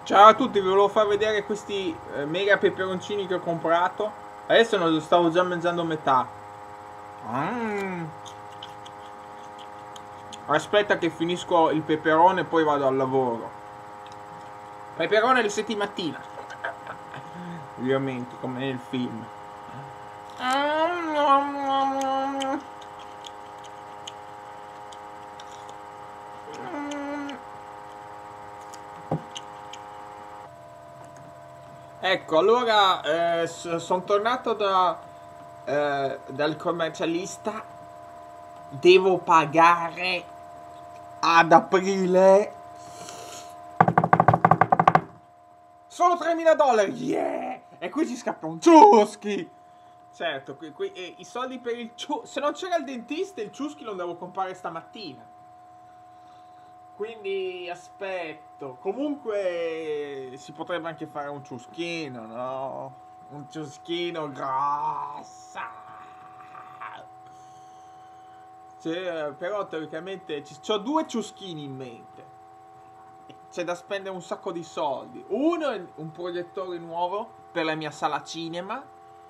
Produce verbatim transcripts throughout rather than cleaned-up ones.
Ciao a tutti, vi volevo far vedere questi eh, mega peperoncini che ho comprato. Adesso ne stavo già mangiando metà. Mm. Aspetta che finisco il peperone e poi vado al lavoro. Peperone alle sette di mattina. Ovviamente, come nel film. Ecco, allora eh, sono tornato da, eh, dal commercialista. Devo pagare ad aprile solo tremila dollari. Yeah! E qui ci scappa un ciuschi. Certo, qui, qui, eh, i soldi per il ciuschi. Se non c'era il dentista, il ciuschi lo devo comprare stamattina. Quindi aspetto. Comunque si potrebbe anche fare un ciuschino, no? Un ciuschino grosso. Cioè, però teoricamente ho due ciuschini in mente. C'è da spendere un sacco di soldi. Uno è un proiettore nuovo per la mia sala cinema,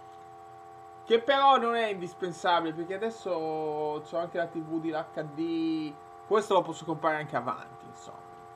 che però non è indispensabile perché adesso ho anche la tivù di l'H D. Questo lo posso comprare anche avanti, insomma.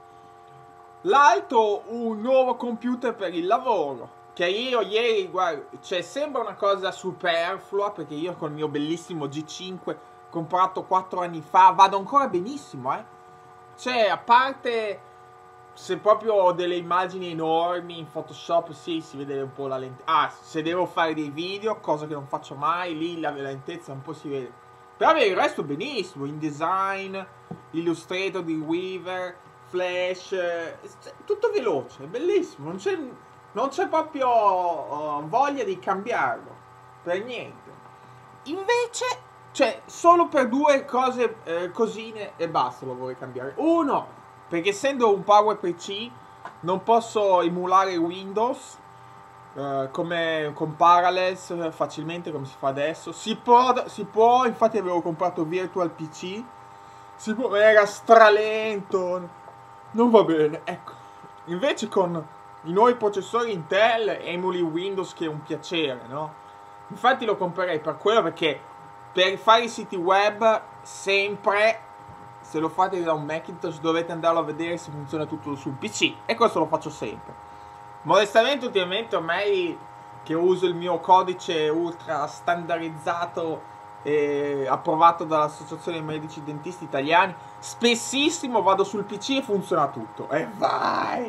L'altro, un nuovo computer per il lavoro, che io ieri, guarda, cioè sembra una cosa superflua perché io con il mio bellissimo G cinque comprato quattro anni fa vado ancora benissimo, eh. Cioè, a parte se proprio ho delle immagini enormi in Photoshop, sì, si vede un po' la lentezza. Ah, se devo fare dei video, cosa che non faccio mai, lì la lentezza un po' si vede. Però beh, il resto benissimo, InDesign, Illustrator di Weaver, Flash, eh, tutto veloce, è bellissimo, non c'è, non c'è proprio uh, voglia di cambiarlo, per niente. Invece, cioè, solo per due cose eh, cosine e basta lo vorrei cambiare. Uno, perché essendo un PowerPC non posso emulare Windows uh, come con Parallels uh, facilmente come si fa adesso. Si può, si può, infatti avevo comprato Virtual P C, si può, era stralento, non va bene, ecco. Invece con i nuovi processori Intel emuli Windows, che è un piacere, no? Infatti lo comprerei per quello, perché per fare i siti web sempre, se lo fate da un Macintosh, dovete andarlo a vedere se funziona tutto sul P C, e questo lo faccio sempre. Modestamente ultimamente, ormai che uso il mio codice ultra standardizzato e approvato dall'Associazione dei Medici Dentisti Italiani, spessissimo vado sul P C e funziona tutto, e vai,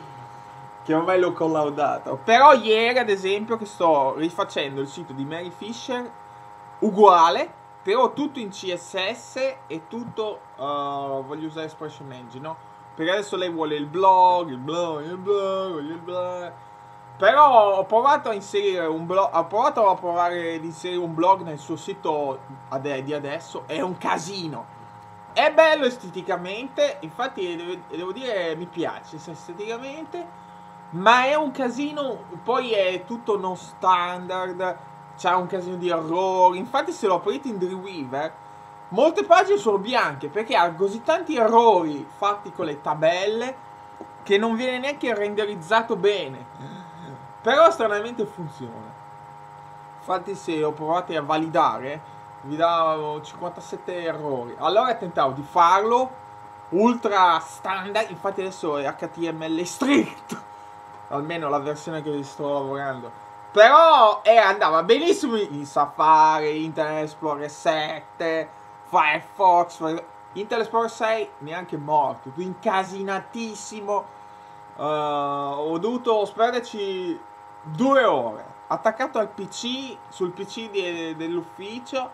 che ormai l'ho collaudato. Però ieri, ad esempio, che sto rifacendo il sito di Mary Fisher, uguale, però tutto in C S S e tutto, uh, voglio usare Expression Engine, no? Perché adesso lei vuole il blog, il blog, il blog, voglio il blog. Però ho provato a inserire un blog, ho provato a provare ad inserire un blog nel suo sito di adesso, è un casino. È bello esteticamente, infatti devo, devo dire mi piace esteticamente, ma è un casino, poi è tutto non standard, c'ha un casino di errori. Infatti se lo aprite in Dreamweaver, molte pagine sono bianche perché ha così tanti errori fatti con le tabelle che non viene neanche renderizzato bene. Però stranamente funziona. Infatti se lo provate a validare vi dà cinquantasette errori. Allora tentavo di farlo ultra standard, infatti adesso è H T M L strict, almeno la versione che sto lavorando. Però eh, andava benissimo in Safari, Internet Explorer sette, Firefox, Internet Explorer sei neanche morto, incasinatissimo. Uh, ho dovuto sperderci due ore attaccato al P C, sul P C de, dell'ufficio.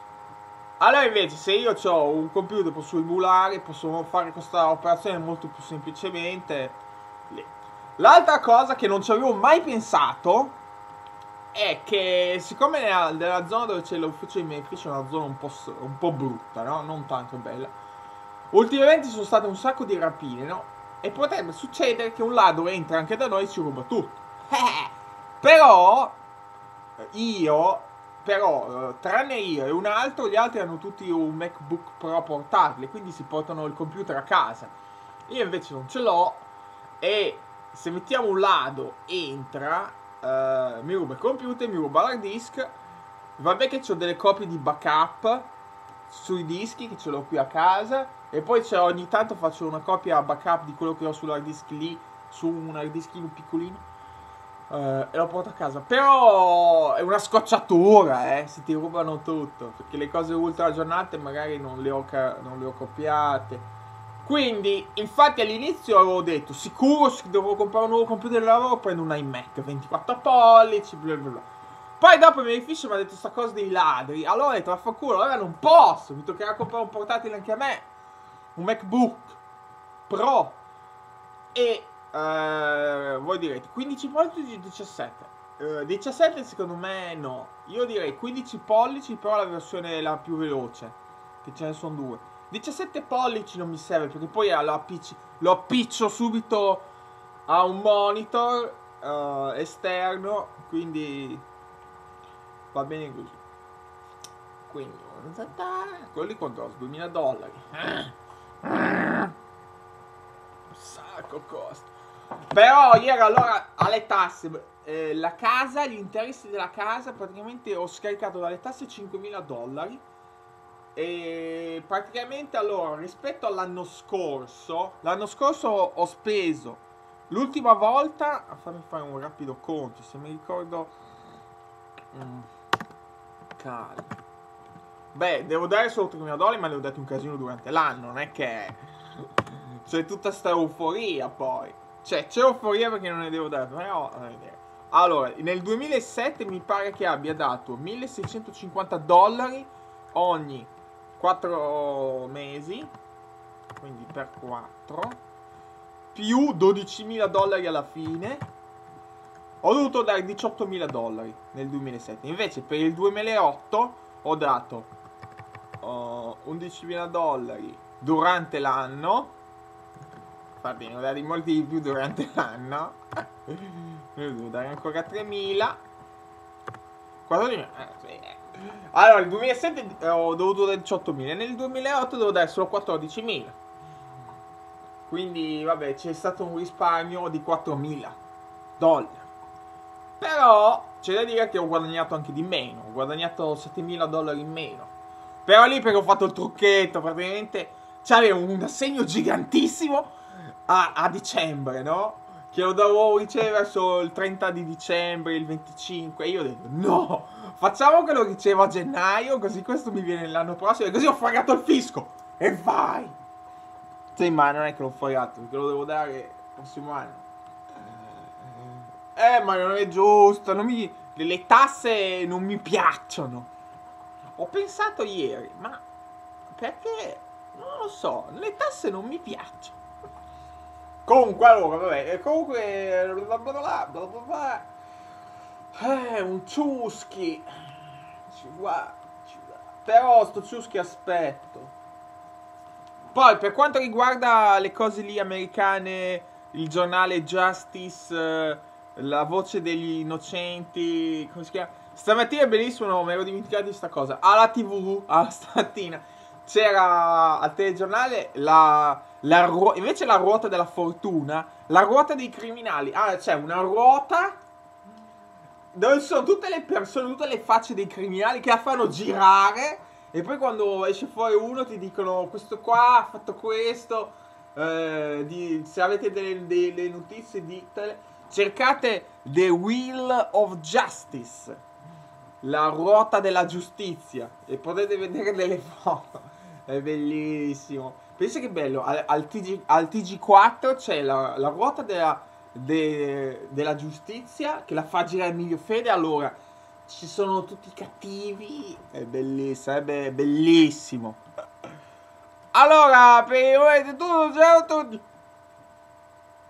Allora invece se io ho un computer posso emulare, posso fare questa operazione molto più semplicemente. L'altra cosa che non ci avevo mai pensato è che siccome nella, nella zona dove c'è l'ufficio di Mayfish è una zona un po', un po' brutta, no? Non tanto bella, ultimamente ci sono state un sacco di rapine, no? E potrebbe succedere che un ladro entra anche da noi e ci ruba tutto. Però io, però, tranne io e un altro, gli altri hanno tutti un MacBook Pro portatile, quindi si portano il computer a casa. Io invece non ce l'ho, e se mettiamo un ladro, entra, uh, mi ruba il computer, mi ruba l'hard disk. Vabbè che ho delle copie di backup sui dischi, che ce l'ho qui a casa. E poi ogni tanto faccio una copia backup di quello che ho sull'hard disk lì, su un hard diskino piccolino. Uh, e lo porto a casa. Però è una scocciatura, eh, se ti rubano tutto, perché le cose ultra aggiornate magari non le ho, non le ho copiate. Quindi, infatti all'inizio avevo detto, sicuro se devo comprare un nuovo computer di lavoro prendo un iMac ventiquattro pollici, bla bla bla. Poi dopo i miei uffici mi ha detto sta cosa dei ladri. Allora ho detto, vaffanculo, allora non posso, mi toccherà comprare un portatile anche a me, un MacBook Pro. E Uh, voi direte quindici pollici o diciassette? Uh, diciassette secondo me no. Io direi quindici pollici, però la versione la più veloce, che ce ne sono due. diciassette pollici non mi serve, perché poi lo, appicci, lo appiccio subito a un monitor uh, esterno, quindi va bene così. Quindi quello di quanto costa? duemila dollari. Un sacco costa. Però ieri allora alle tasse, eh, la casa, gli interessi della casa, praticamente ho scaricato dalle tasse cinquemila dollari. E praticamente allora rispetto all'anno scorso, l'anno scorso ho speso l'ultima volta, fammi fare un rapido conto, se mi ricordo, mm, calma. Beh, devo dare solo tremila dollari, ma ne ho dato un casino durante l'anno, non è che c'è tutta sta euforia poi. Cioè, c'è euforia perché non ne devo dare, però a vedere. Allora, nel duemilasette mi pare che abbia dato milleseicentocinquanta dollari ogni quattro mesi, quindi per quattro, più dodicimila dollari alla fine. Ho dovuto dare diciottomila dollari nel duemilasette. Invece per il duemilaotto ho dato uh, undicimila dollari durante l'anno. Va bene, ho dato molti di più durante l'anno. Devo dare ancora tremila. quattordicimila. Allora, nel duemilasette ho dovuto dare diciottomila. Nel duemilaotto devo dare solo quattordicimila. Quindi, vabbè, c'è stato un risparmio di quattromila dollari. Però, c'è da dire che ho guadagnato anche di meno. Ho guadagnato settemila dollari in meno. Però lì perché ho fatto il trucchetto, praticamente c'avevo un assegno gigantissimo A, a dicembre, no? Che lo dovevo ricevere verso il trenta di dicembre, il venticinque. E io ho detto, no, facciamo che lo ricevo a gennaio, così questo mi viene l'anno prossimo. E così ho fregato il fisco. E vai! Sì, ma non è che l'ho fregato, perché lo devo dare il prossimo anno. Eh, ma non è giusto. Non mi... Le tasse non mi piacciono. Ho pensato ieri, ma perché? Non lo so, le tasse non mi piacciono. Comunque, allora, vabbè, comunque, bla bla bla bla bla bla. Eh, un ciuschi. Ci guarda, ci guarda. Però sto ciuschi aspetto. Poi, per quanto riguarda le cose lì americane, il giornale Justice, eh, la voce degli innocenti, come si chiama? Stamattina è bellissimo, no, mi ero dimenticato di sta cosa. Alla tivù, alla stamattina, c'era al telegiornale la... La ruota, invece la ruota della fortuna, la ruota dei criminali. Ah, c'è una ruota dove sono tutte le persone, tutte le facce dei criminali che la fanno girare. E poi quando esce fuori uno ti dicono questo qua ha fatto questo. Eh, di, se avete delle, delle notizie ditele. Cercate The Wheel of Justice, la ruota della giustizia, e potete vedere delle foto. È bellissimo. Pensa che bello, al, al, T G, al T G quattro c'è la, la ruota della, de, della giustizia che la fa girare meglio fede. Allora, ci sono tutti i cattivi. È bellissimo, sarebbe bellissimo. Allora, per il momento è tutto, ciao a tutti.